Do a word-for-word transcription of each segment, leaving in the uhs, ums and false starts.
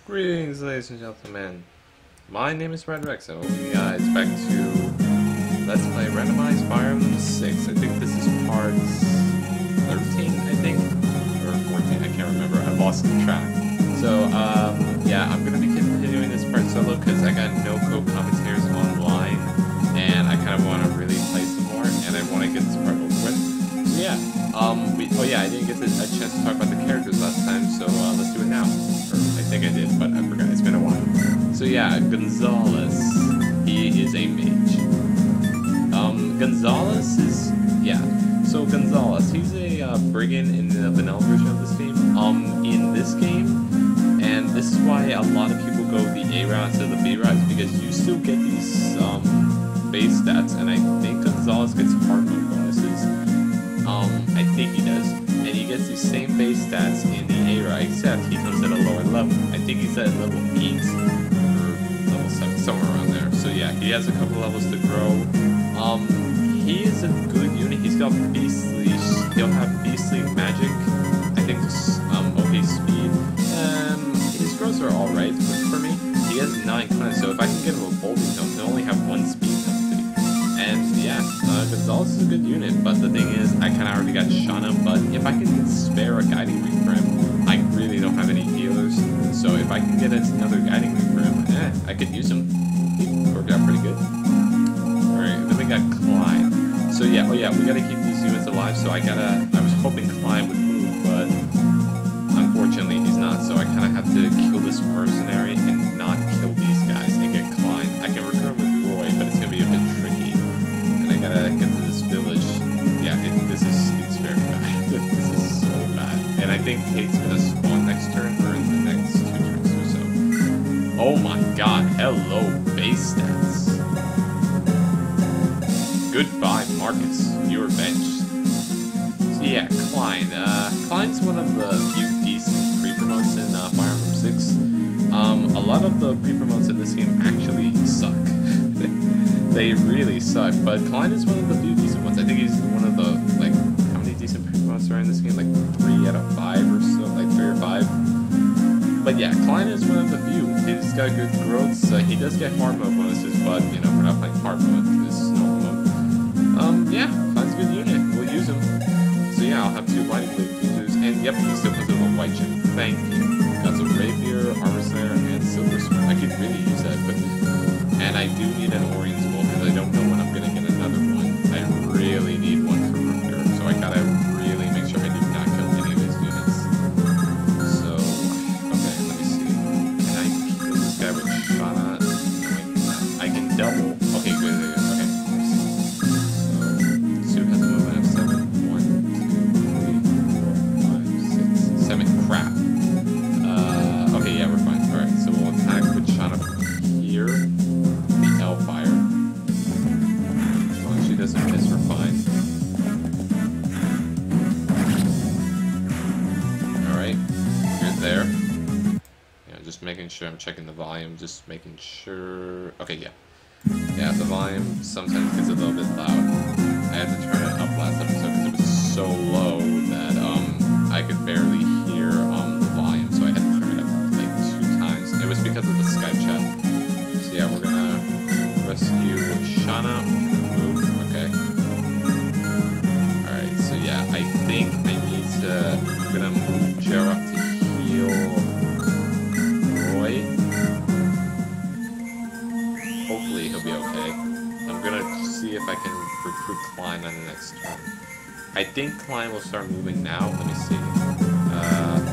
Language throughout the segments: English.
Greetings, ladies and gentlemen. My name is Redrex, and welcome you guys back to Let's Play Randomized by Emblem six. I think this is part thirteen, I think, or fourteen, I can't remember. I lost the track. So, um, yeah, I'm gonna be continuing this part solo because I got no co-commentators online, and I kind of want to really play some more, and I want to get this part over with. So, yeah, um, we, oh yeah, I didn't get the, a chance to talk about the characters last time, so uh, let's do it now. I think I did, but I forgot. It's been a while. So yeah, Gonzalez. He is a mage. Um, Gonzalez is... Yeah. So Gonzalez, he's a uh, brigand in the vanilla version of this game. Um, in this game, and this is why a lot of people go the A route instead of the B route, because you still get these um, base stats, and I think Gonzalez gets hard mode bonuses. Um, I think he does. And he gets these same base stats in the A route, except he comes at a lower level. I think he's at level eight, or level seven, somewhere around there. So yeah, he has a couple levels to grow. Um, he is a good unit. He's got beastly, he'll have beastly magic. I think um, okay speed. Um, his growths are alright for me. He has nine cleanse, so if I can get him a bolting tome, he'll only have one speed penalty. And yeah, uh, Gonzalez is a good unit, but the thing is, I kind of already got Shauna, but if I can spare a guiding ring for him, I really don't have any healers, so if I can get another guiding ring for him, eh, I could use him. He worked out pretty good. Alright, then we got Klein. So yeah, oh yeah, we gotta keep these units alive, so I gotta, I was hoping Klein would move, but unfortunately he's not, so I kind of have to kill this mercenary and not kill these guys and get Klein. I can recur with Roy, but it's gonna be a bit tricky. I gotta get to this village. Yeah, it, this is it's very bad. This is so bad. And I think Kate's gonna spawn next turn or in the next two turns or so. Oh my god, hello, base stats. Goodbye, Marcus. You're benched. So yeah, Klein. Uh, Klein's one of the few decent pre-promotes in uh, Fire Emblem six. Um, a lot of the pre-promotes in this game actually suck. They really suck, but Klein is one of the few decent ones. I think he's one of the, like, how many decent promotes are in this game? Like three out of five or so, like three or five. But yeah, Klein is one of the few. He's got good growths. Uh, he does get hard mode bonuses, but, you know, we're not playing hard mode. This is normal mode. Um, yeah, Klein's a good unit. We'll use him. So yeah, I'll have two white blade users, and yep, he still comes with a white chip. Thank you. Got some rapier, armor slayer, and silver sword. I could really use that equipment. And I do need an Orion's Bowl because I don't know when I'm going to get another one. I really need one for Rooker, so I gotta really make sure I do not kill any of his units. So, okay, let me see. Can I kill this guy with Shauna? I can double. Okay, good, good, good. Okay. So, suit has a movement of seven. One, two, three, four, five, six, seven. Crap. Uh, okay, yeah, we're fine. Alright, so we'll attack with Shauna here. Hellfire. As long as she doesn't miss, we're fine. Alright, good there. Yeah, just making sure I'm checking the volume, just making sure. Okay, yeah. Yeah, the volume sometimes gets a little bit loud. I had to turn it up last episode because it was so low that um I could barely hear um the volume, so I had to turn it up like two times. It was because of the Skype chat. So yeah, we're gonna rescue Shauna. Move. Okay. Alright, so yeah, I think I need to. I'm gonna move Jer up to heal Roy. Hopefully he'll be okay. I'm gonna see if I can recruit Klein on the next turn. I think Klein will start moving now. Let me see. Uh.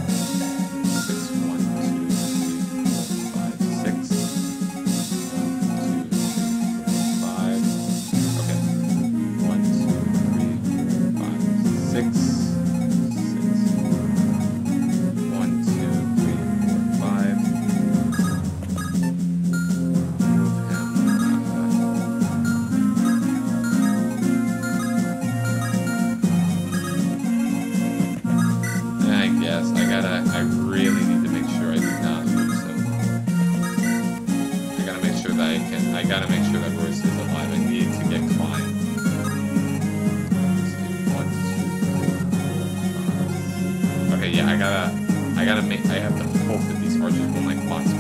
I gotta make sure that Royce is alive. I need to get Klein. One, two, three, four, five. Okay, yeah, I gotta, I gotta make. I have to hope that these archers will like box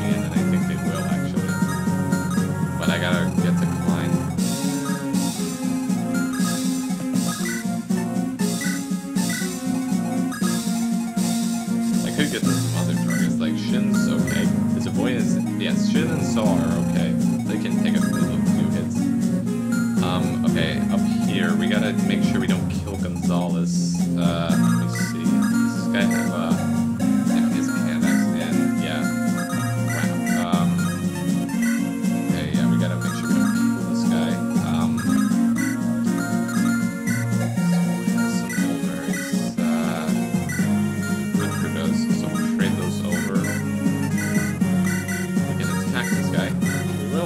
Yes, Shin and Saw are okay. They can take a few hits. Um, okay, up here, we gotta make sure we don't kill Gonzalez. Uh, let's see. Does this guy have, uh, yeah, he has a hand axe, and, yeah. Crap. Um, okay, yeah, we gotta make sure we don't kill this guy. Um, some mulberries. Uh, Rutger does, so we'll trade those over. We can attack this guy. We will.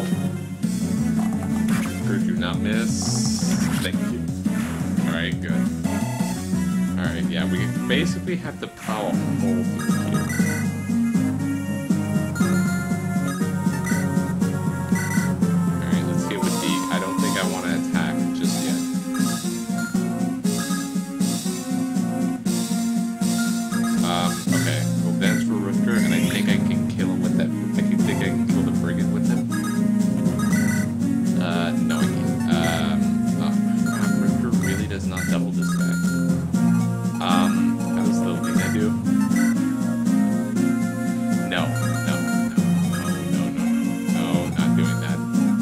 Do not miss. Thank you. Alright, good. Alright, yeah, we basically have to plow a hole through here. Alright, let's get with the... I don't think I want to attack just yet. Um, okay. We'll dance for Rutger, and I think I can kill him with that. I think I can kill the brigand with him. Uh, no, I can't. Um, oh, crap, Rutger really does not double this guy. Um, that was the little thing I do. No, no, no, no, no, no, no, not doing that.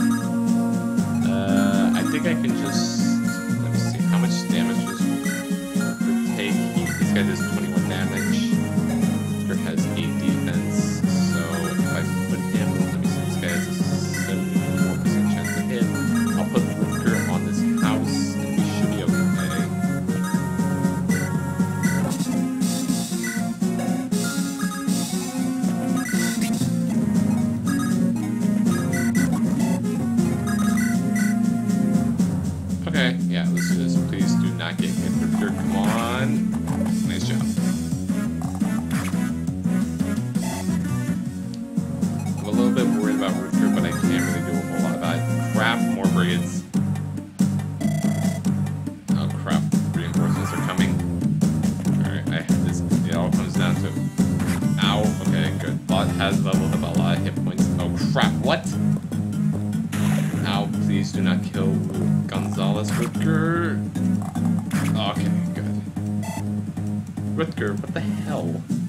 Uh, I think I can just, let me see, how much damage does Rutger take? He, this guy does twenty-one damage. Rutger has eight defense, so if I put him, let me see, this guy has a seventy-four percent chance to hit. I'll put Rutger on this house, and we should be okay. Okay, yeah, let's do this. Please do not get hit, Rutger. Come on. Nice job. I'm a little bit worried about Rutger, but I can't really do a whole lot about it. Crap, more brigands. Oh crap, reinforcements are coming. Alright, I have this. It all comes down to. Ow, okay, good. Bot has leveled up a lot of hit points. Oh crap, what? Ow, please do not kill Gonzalez. Rutger. Okay, good. Rutger, what the hell?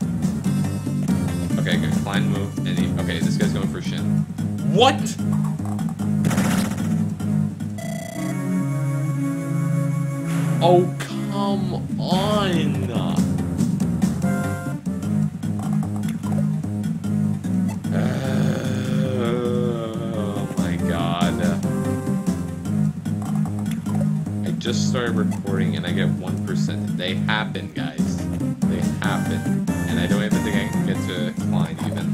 Okay, good. Klein move. And he, okay, this guy's going for Shin. What? Oh, come on! Oh my god. I just started recording and I get one percent. They happen, guys. They happen. And I don't even think I can get to Klein even.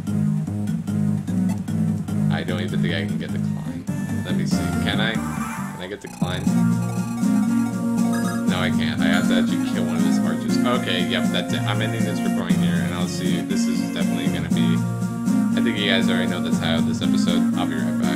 I don't even think I can get to Klein. Let me see. Can I? Can I get to Klein? No, I can't. I have to actually kill one of his archers. Okay, yep, that's it. I'm ending this recording here, and I'll see you. This is definitely going to be... I think you guys already know the title of this episode. I'll be right back.